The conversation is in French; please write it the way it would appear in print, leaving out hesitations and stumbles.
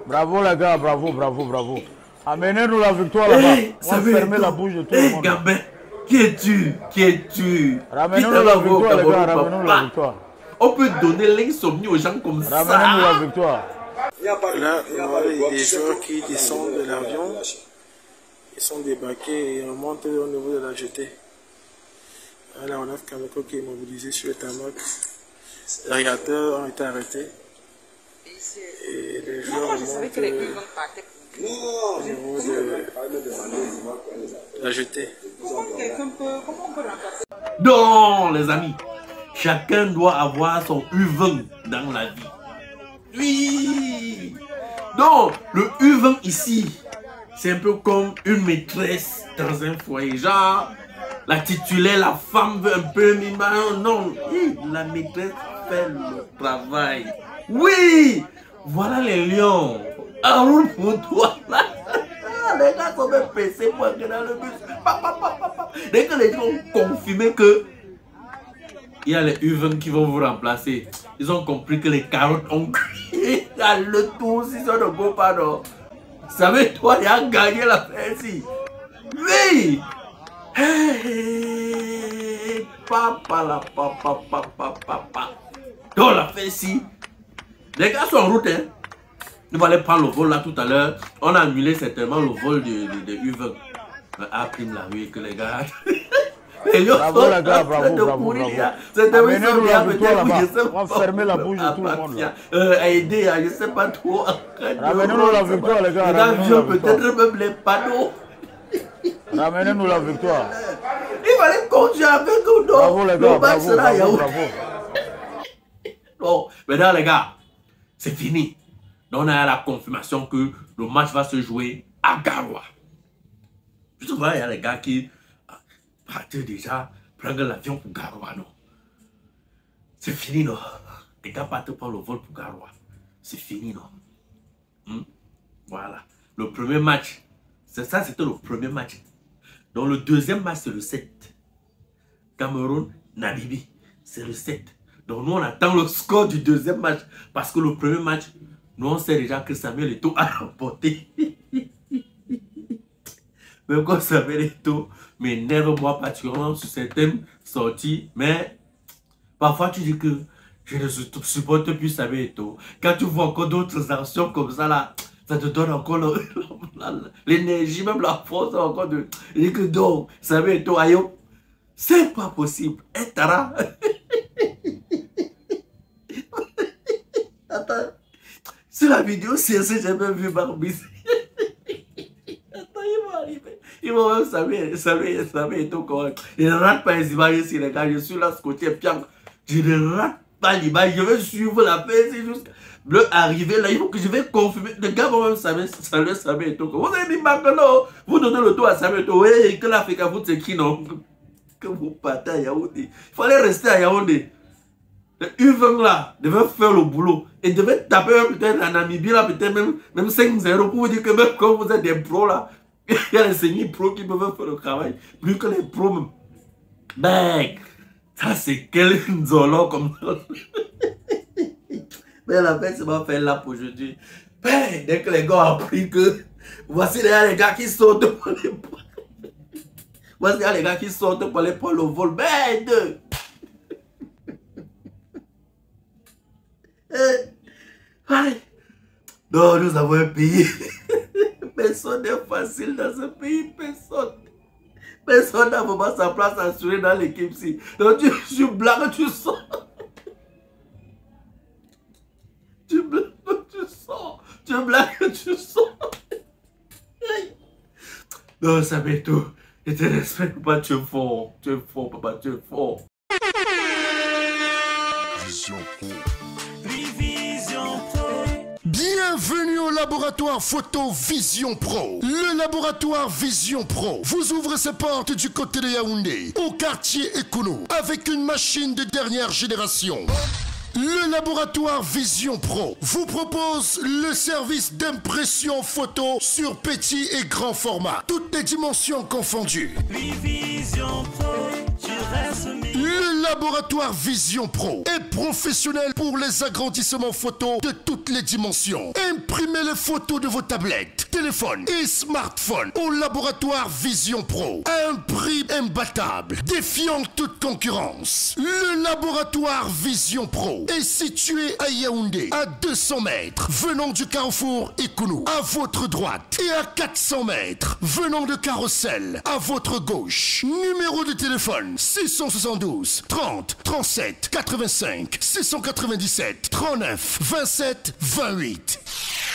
Bravo les gars, bravo, bravo, bravo. Amenez-nous la victoire là-bas. On va fermer la bouche de tout le monde. Gabin, qui es-tu? Qui es-tu? Ramenez-nous la victoire les gars, ramenez-nous la victoire. On peut donner l'insomnie aux gens comme ça. Ramenez-nous la victoire. Là, il y a des joueurs qui descendent de l'avion. Ils sont débarqués et on monte au niveau de la jetée. Là, on a Kameko qui est mobilisé sur le tarmac. Les réacteurs ont été arrêtés. Et les joueurs montent au niveau de la jetée. Non, les amis, chacun doit avoir son U20 dans la vie. Oui. Donc, le U20 ici, c'est un peu comme une maîtresse dans un foyer. Genre, la titulaire, la femme veut un peu mimant. Non, la maîtresse fait le travail. Oui, voilà les lions. En route pour toi. Les gars sont même pressés pour entrer dans le bus. Dès que les gens ont confirmé que il y a les U20 qui vont vous remplacer, ils ont compris que les carottes ont cuit. Le tour, si ça ne vaut pas, non. Vous savez, toi, il a gagné la fête ici. Oui. Hey, papa, la papa, papa, papa. Donc, la fête ici. Les gars sont en route, hein. Nous allons prendre le vol là tout à l'heure. On a annulé certainement le vol de U20. Ah, prime la rue que les gars. Bravo les gars, bravo, bravo, bravo. Amenez-nous la victoire là-bas. On va fermer la bouche de tout le monde là. Aider, je ne sais pas trop. Ramenez-nous la victoire les gars. L'avion, peut-être même les panneaux. Ramenez-nous la victoire. Il fallait continuer avec nous. Bravo les gars, bravo, bravo, bravo. Bon, maintenant les gars, c'est fini. Donc on a la confirmation que le match va se jouer à Garoua. Je te vois, il y a les gars qui partent déjà prendre l'avion pour Garoua, non. C'est fini, non. Les gars partent prendre le vol pour Garoua. C'est fini, non. Voilà. Le premier match, c'est ça, c'était le premier match. Donc le deuxième match, c'est le 7. Cameroun, Namibie, c'est le 7. Donc nous, on attend le score du deuxième match. Parce que le premier match, nous, on sait déjà que Samuel Eto'o a remporté. Même quand Samuel Eto'o m'énerve moi particulièrement sur certaines sorties. Mais parfois, tu dis que je ne supporte plus Samuel Eto'o. Quand tu vois encore d'autres actions comme ça, là, ça te donne encore l'énergie, même la force encore de... Je dis que donc, Samuel Eto'o, aïe, c'est pas possible. Et Tara... Attends. Sur la vidéo, c'est j'ai même vu Barbie. Attends, ils vont arriver. Ils vont même savoir et tout. Je ne rate pas les images ici, les gars. Je suis là, ce côté piang. Je ne rate pas l'image. Je vais suivre la paix. C'est juste le arriver là. Il faut que je vais confirmer. Les gars vont même savoir et tout. Vous avez dit maintenant, vous donnez le dos à Samuel Eto'o. Oui, que l'Afrique vous c'est qui non? Que vous partez à Yaoundé. Il fallait rester à Yaoundé. Le U20 là devait faire le boulot et devait taper peut-être en Namibie là, peut-être même 5-0 pour vous dire que même quand vous êtes des pros là, il y a les semi-pros qui peuvent faire le travail, plus que les pros même. Mec, ça c'est quel nzolo comme ça. Mais la fête, c'est ma fête là pour aujourd'hui. Dès que les gars ont appris que voici les gars qui sortent pour les points. Voici les gars qui sortent pour aller prendre le vol. Merde! Non, nous avons un pays. Personne n'est facile dans ce pays. Personne. Personne n'a vraiment sa place assurée dans l'équipe ici. Donc tu blagues, tu sors. Tu blagues, tu sors. Tu blagues, tu sors. Non, ça m'est tout. Je te respecte, papa, tu es fort. Tu es fort, papa, tu es fort. Vision Pro. Bienvenue au laboratoire photo Vision Pro. Le laboratoire Vision Pro vous ouvre ses portes du côté de Yaoundé, au quartier Ekounou, avec une machine de dernière génération. Le laboratoire Vision Pro vous propose le service d'impression photo sur petit et grand format, toutes les dimensions confondues. Le Laboratoire Vision Pro est professionnel pour les agrandissements photos de toutes les dimensions. Imprimez les photos de vos tablettes, téléphones et smartphones au Laboratoire Vision Pro à un prix imbattable, défiant toute concurrence. Le Laboratoire Vision Pro est situé à Yaoundé, à 200 mètres, venant du carrefour Ekounou, à votre droite, et à 400 mètres, venant de Carrousel, à votre gauche. Numéro de téléphone 672 30 37 85 697 39 27 28.